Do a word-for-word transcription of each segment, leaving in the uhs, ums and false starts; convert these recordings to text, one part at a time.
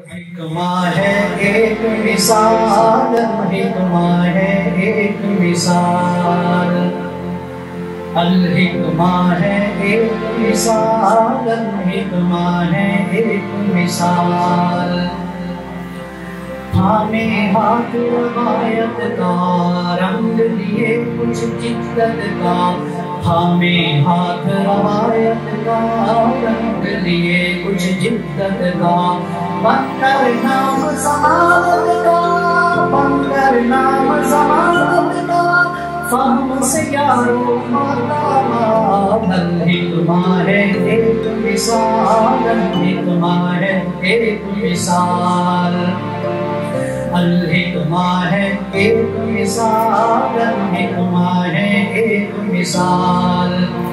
الحکمہ ہے ایک مثال، الحکمہ ہے ایک مثال، الحکمہ ہے ایک مثال، الحکمہ ہے ایک مثال۔ ہمیں ہاتھ روایت کا رنگ لیے کچھ جدت کا، ہمیں ہاتھ روایت کا رنگ لیے کچھ جدت کا، بندر نام ضمانت کا، بندر نام ضمانت کا، فہم سے یارو ماتاب۔ الحکمہ ہے ایک مثال، الحکمہ ہے ایک مثال، الحکمہ ہے ایک مثال، الحکمہ ہے ایک مثال۔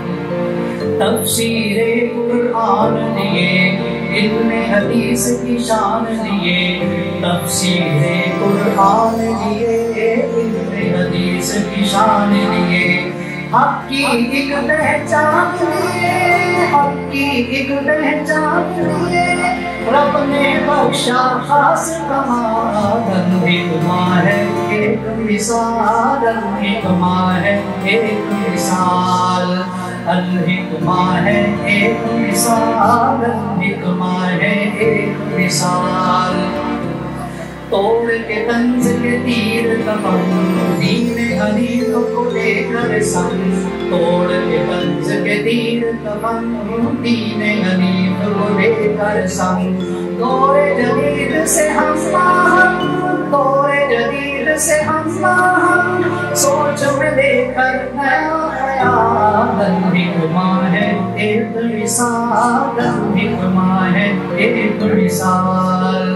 تفسیر قرآن لیے، علم حدیث کی شان لیے، تفسیر قرآن لیے، علم حدیث کی شان لیے، حق کی ایک پہچان لیے، حق کی ایک پہچان لیے، رب نے بخشا خاص کمال۔ الحکمہ ہے ایک مثال، الحکمہ ہے ایک مثال، الحکمہ ہے ایک مثال، الحکمہ ہے ایک مثال۔ توڑ کے طنز کے تیر کفن، دین حنیف کو لے کر سنگ، توڑ کے طنز کے تیر کفن، دین حنیف کو لے کر سنگ، دور جدید سے ہم باہم، دور جدید سے ہم باہم، سوچ میں لے کر نیا خیال۔ الحکمہ ہے ایک مثال، الحکمہ ہے ایک مثال،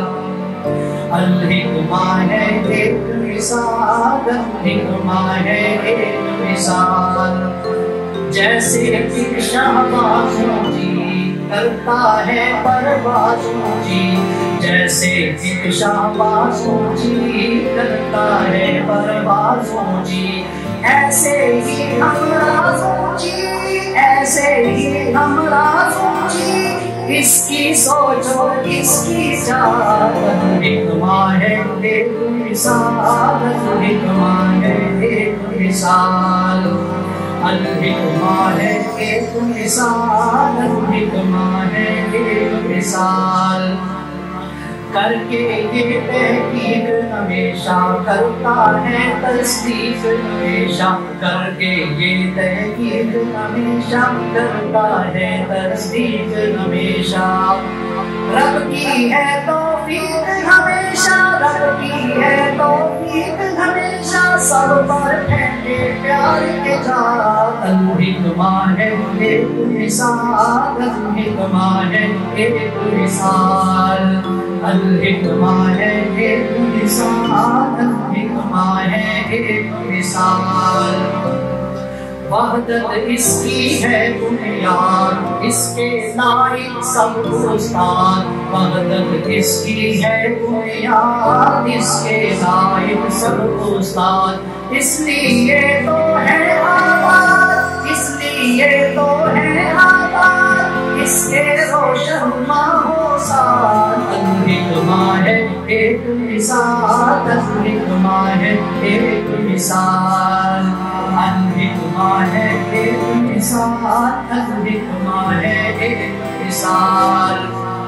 الحکمہ ہے ایک مثال، الحکمہ ہے ایک مثال۔ جیسے ایک شہباز اونچی کرتا ہے پرواز اونچی، جیسے ایک شہباز اونچی کرتا ہے پرواز اونچی، ایسے ہی ہم راز اونچی، ایسے ہی ہم راز اونچی، اس کی سوچو اس کی چال۔ الحکمہ ہے ایک مثال، الحکمہ ہے ایک مثال، الحکمہ ہے ایک مثال، الحکمہ ہے ایک مثال۔ کر کے یہ تحقیق ہمیشہ کرتا ہے تصدیق ہمیشہ، کر کے یہ تحقیق ہمیشہ کرتا ہے تصدیق ہمیشہ۔ رب کی ہے توفیق ہمیشہ، رب کی ہے توفیق ہمیشہ، سب پر پھینکے پیار کے جال۔ الحکمہ ہے ایک مثال، الحکمہ ہے ایک مثال، الحکمہ ہے ایک مثال، الحکمہ ہے ایک مثال۔ وحدت اس کی ہے بنیاد، اس کے لائق سب استاد، وحدت اس کی ہے بنیاد، اس کے لائق سب استاد، اس لیے تو ہے آباد، اس لیے تو ہے آباد، اس کے روشن ماہو سال۔ الحکمہ ہے ایک مثال، الحکمہ ہے ایک مثال، الحکمہ ہے ایک مثال، الحکمہ ہے ایک مثال۔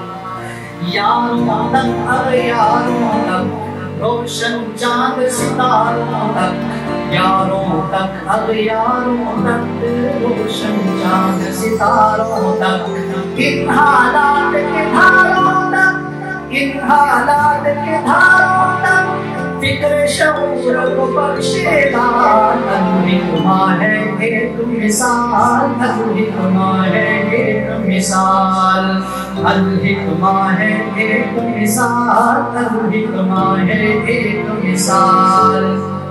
یاروں تک اب یاروں تک روشن چاند ستاروں تک، یاروں تک اب یاروں تک روشن چاند ستاروں تک، ان حالات کے دھاروں تک، ان حالات کے دھاروں تک، فکر شعور کو بخشے دان۔ الحکمہ ہے ایک مثال، الحکمہ ہے ایک مثال، الحکمہ ہے ایک مثال، الحکمہ ہے ایک مثال۔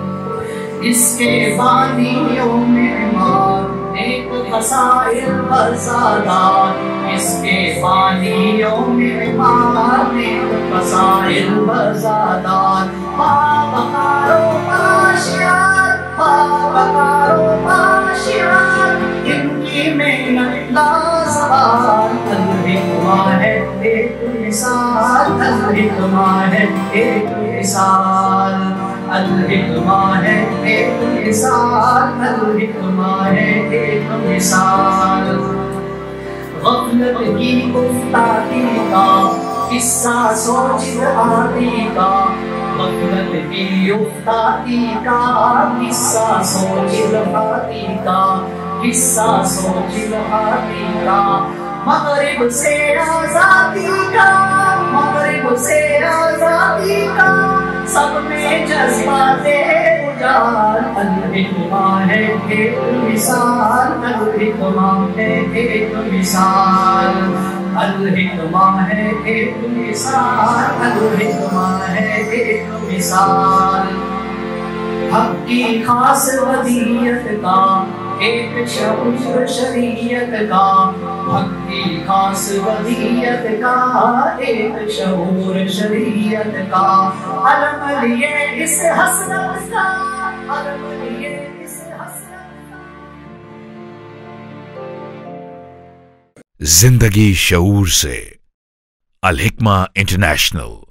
اس کے بانیوں میں مار ایک خسائر بزادار، اس کے بانیوں میں مار ایک خسائر بزادار، بابکارو پاشیار، بابکارو پاشیار، ان کی محنت لازوال۔ الحکمہ ہے ایک مثال، الحکمہ ہے ایک مثال، الحکمہ ہے ایک مثال، الحکمہ ہے ایک مثال۔ غفلت کی گفتاخی کا قصہ سوچ آتی کا، غفلت کی گفتاخی کا قصہ سوچ آتی کا، قصہ سوچ آتی کا، مغرب سے آزادی کا، مغرب سے آزادی کا، سب میں جذبات اجال، الحکمہ ہے ایک مثال، الحکمہ ہے ایک مثال، الحکمہ ہے ایک مثال، الحکمہ ہے ایک مثال۔ حق کی خاص ودیت کا ایک شعور شریعت کا، حق کی خاص ودیت کا ایک شعور شریعت کا، علم لیے اس حسرت کا، علم لیے اس حسرت کا۔ زندگی شعور سے، الحکمہ انٹرنیشنل۔